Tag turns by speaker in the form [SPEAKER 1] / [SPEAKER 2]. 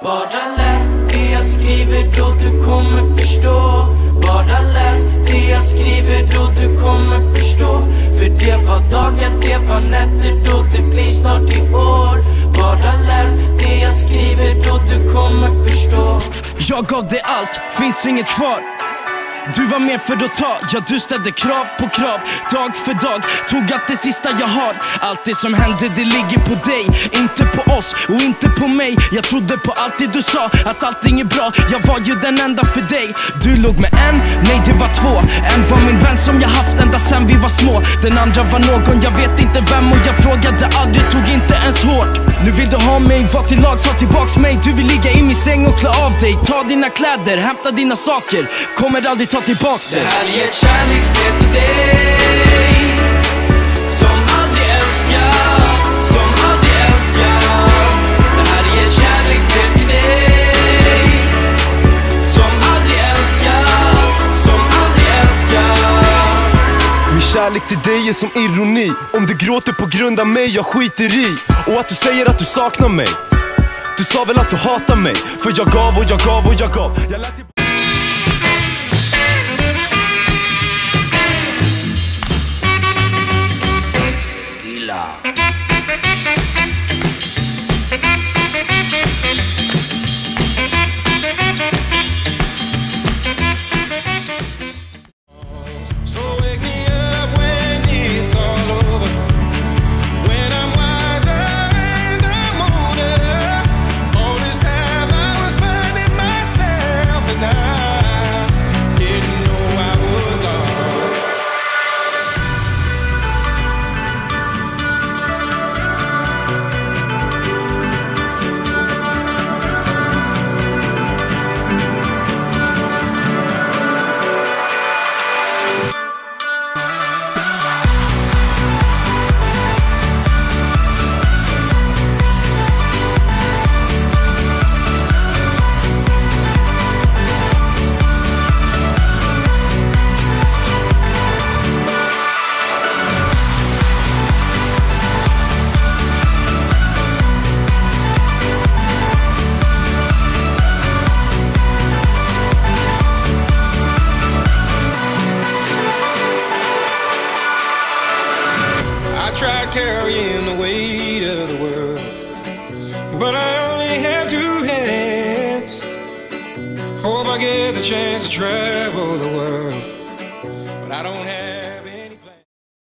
[SPEAKER 1] Bara läs det jag skriver då du kommer förstå. Bara läs det jag skriver då du kommer förstå. För det var dagar, det var nätter då det blir snart i år. Bara läs det jag skriver då du kommer förstå.
[SPEAKER 2] Jag gav dig allt, finns inget kvar. Du var med för att ta, ja du ställde krav på krav. Dag för dag, tog allt det sista jag har. Allt det som hände, det ligger på dig, inte på oss och inte på mig. Jag trodde på allt det du sa, att allting är bra. Jag var ju den enda för dig. Du låg med en, nej det var två. En var min vän som jag haft ända sen vi var små. Den andra var någon, jag vet inte vem. Och jag frågade aldrig, tog inte ens hårt. Nu vill du ha mig, var till lag, sa tillbaks mig. Du vill ligga i min säng och klä av dig. Ta dina kläder, hämta dina saker. Kommer aldrig ta tillbaks det.
[SPEAKER 1] Det här är ett kärleksbrev till dig, som aldrig älskat, som aldrig älskat. Det här är ett kärleksbrev till dig, som aldrig älskat, som aldrig älskat.
[SPEAKER 3] Min kärlek till dig är som ironi. Om du gråter på grund av mig, jag skiter i. Och att du säger att du saknar mig. Du sa väl att du hatar mig. För jag gav och jag gav och jag gav. Jag lät
[SPEAKER 4] tried carrying the weight of the world, but I only have two hands. Hope I get the chance to travel the world, but I don't have